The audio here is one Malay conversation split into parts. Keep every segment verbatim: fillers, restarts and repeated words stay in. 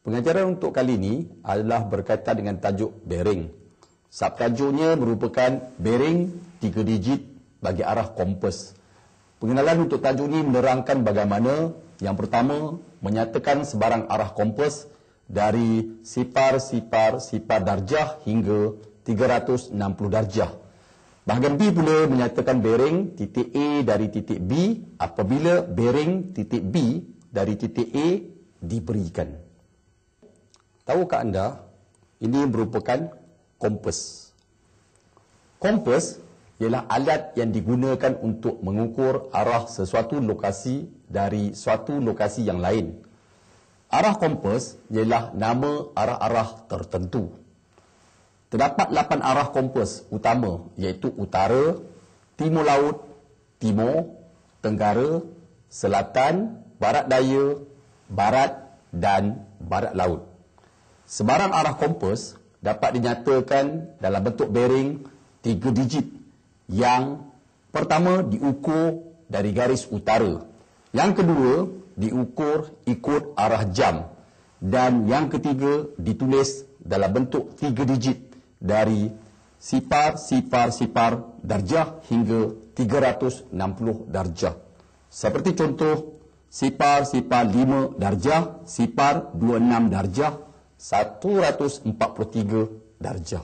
Pengajaran untuk kali ini adalah berkaitan dengan tajuk bearing. Subtajuknya merupakan bearing tiga digit bagi arah kompas. Pengenalan untuk tajuk ini menerangkan bagaimana yang pertama menyatakan sebarang arah kompas dari sifar-sifar-sifar darjah hingga tiga ratus enam puluh darjah. Bahagian B pula menyatakan bearing titik A dari titik B apabila bearing titik B dari titik A diberikan. Tahukah anda, ini merupakan kompas. Kompas ialah alat yang digunakan untuk mengukur arah sesuatu lokasi dari suatu lokasi yang lain. Arah kompas ialah nama arah-arah tertentu. Terdapat lapan arah kompas utama iaitu utara, timur laut, timur, tenggara, selatan, barat daya, barat dan barat laut. Sebarang arah kompas dapat dinyatakan dalam bentuk bearing tiga digit yang pertama diukur dari garis utara, yang kedua diukur ikut arah jam dan yang ketiga ditulis dalam bentuk tiga digit dari sifar-sifar-sifar darjah hingga tiga ratus enam puluh darjah. Seperti contoh sifar-sifar lima darjah, sifar dua puluh enam darjah, seratus empat puluh tiga darjah.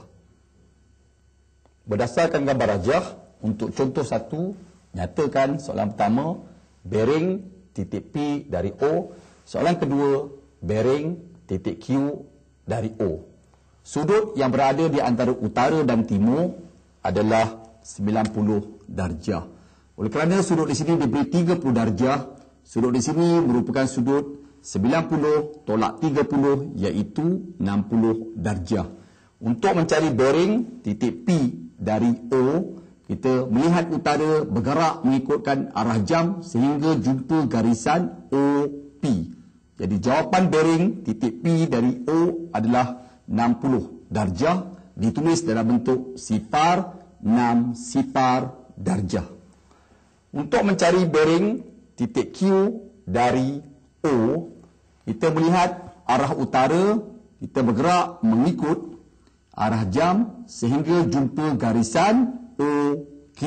Berdasarkan gambar rajah, untuk contoh satu, nyatakan soalan pertama, bearing titik P dari O. Soalan kedua, bearing titik Q dari O. Sudut yang berada di antara utara dan timur adalah sembilan puluh darjah. Oleh kerana sudut di sini diberi tiga puluh darjah, sudut di sini merupakan sudut sembilan puluh tolak tiga puluh iaitu enam puluh darjah. Untuk mencari bearing titik P dari O, kita melihat utara bergerak mengikutkan arah jam sehingga jumpa garisan O P. Jadi jawapan bearing titik P dari O adalah enam puluh darjah, ditulis dalam bentuk sifar enam sifar darjah. Untuk mencari bearing titik Q dari O, kita melihat arah utara, kita bergerak mengikut arah jam sehingga jumpa garisan O Q.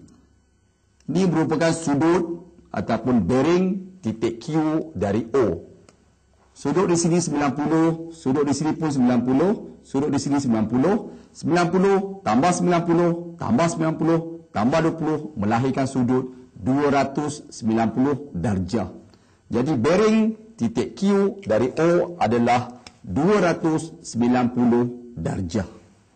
Ini merupakan sudut ataupun bearing titik Q dari O. Sudut di sini sembilan puluh, sudut di sini pun sembilan puluh, sudut di sini sembilan puluh, sembilan puluh tambah sembilan puluh, tambah sembilan puluh, tambah dua puluh, melahirkan sudut dua ratus sembilan puluh darjah. Jadi bearing titik Q dari O adalah dua ratus sembilan puluh darjah.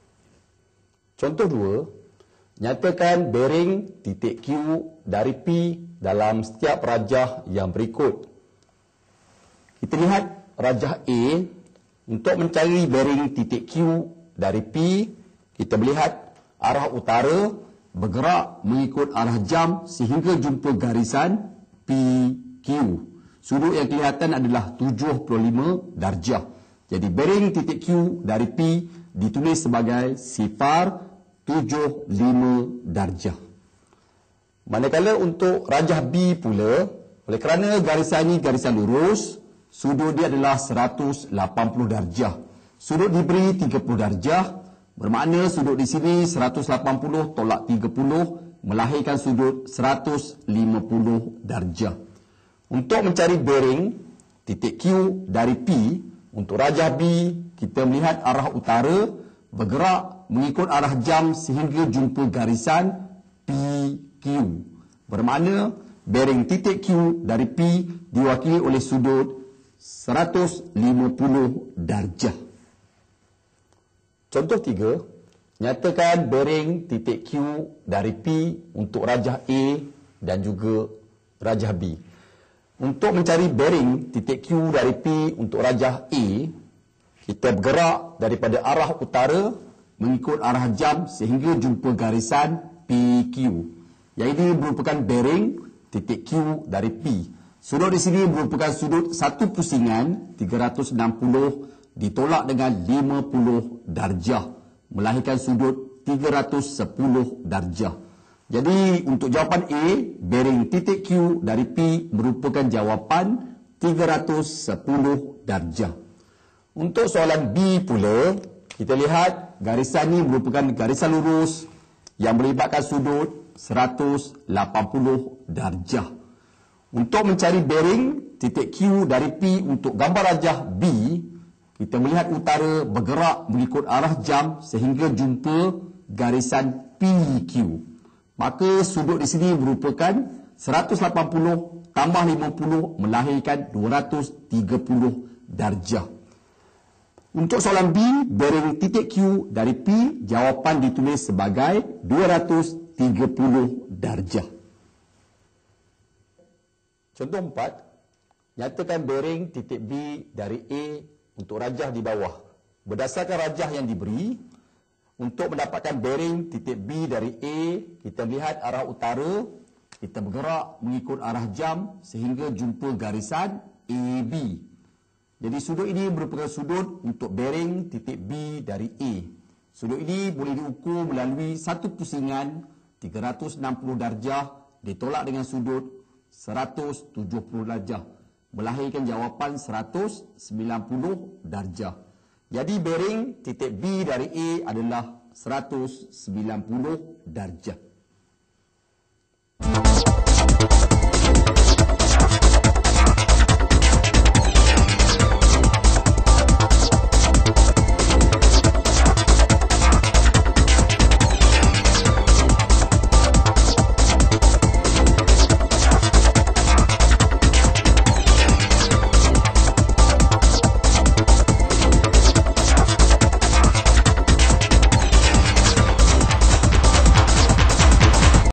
Contoh dua, nyatakan bearing titik Q dari P dalam setiap rajah yang berikut. Kita lihat rajah A. Untuk mencari bearing titik Q dari P, kita melihat arah utara bergerak mengikut arah jam sehingga jumpa garisan P Q. Sudut yang kelihatan adalah tujuh puluh lima darjah. Jadi bearing titik Q dari P ditulis sebagai sifar tujuh puluh lima darjah. Manakala untuk rajah B pula, oleh kerana garisan ini garisan lurus, sudut dia adalah seratus lapan puluh darjah. Sudut diberi tiga puluh darjah, bermakna sudut di sini seratus lapan puluh tolak tiga puluh, melahirkan sudut seratus lima puluh darjah. Untuk mencari bearing titik Q dari P, untuk rajah B, kita melihat arah utara bergerak mengikut arah jam sehingga jumpa garisan P Q. Bermakna bearing titik Q dari P diwakili oleh sudut seratus lima puluh darjah. Contoh tiga, nyatakan bearing titik Q dari P untuk rajah A dan juga rajah B. Untuk mencari bearing titik Q dari P untuk rajah A, kita bergerak daripada arah utara mengikut arah jam sehingga jumpa garisan P Q. Yang ini merupakan bearing titik Q dari P. Sudut di sini merupakan sudut satu pusingan tiga ratus enam puluh ditolak dengan lima puluh darjah, melahirkan sudut tiga ratus sepuluh darjah. Jadi untuk jawapan A, bearing titik Q dari P merupakan jawapan tiga ratus sepuluh darjah. Untuk soalan B pula, kita lihat garisan ni merupakan garisan lurus yang melibatkan sudut seratus lapan puluh darjah. Untuk mencari bearing titik Q dari P untuk gambar rajah B, kita melihat utara bergerak mengikut arah jam sehingga jumpa garisan P Q. Maka sudut di sini merupakan seratus lapan puluh tambah lima puluh melahirkan dua ratus tiga puluh darjah. Untuk soalan B, bearing titik Q dari P, jawapan ditulis sebagai dua ratus tiga puluh darjah. Contoh empat, nyatakan bearing titik B dari A untuk rajah di bawah. Berdasarkan rajah yang diberi, untuk mendapatkan bearing titik B dari A, kita melihat arah utara, kita bergerak mengikut arah jam sehingga jumpa garisan A B. Jadi sudut ini merupakan sudut untuk bearing titik B dari A. Sudut ini boleh diukur melalui satu pusingan tiga ratus enam puluh darjah ditolak dengan sudut seratus tujuh puluh darjah, melahirkan jawapan seratus sembilan puluh darjah. Jadi bearing titik B dari A adalah seratus sembilan puluh darjah.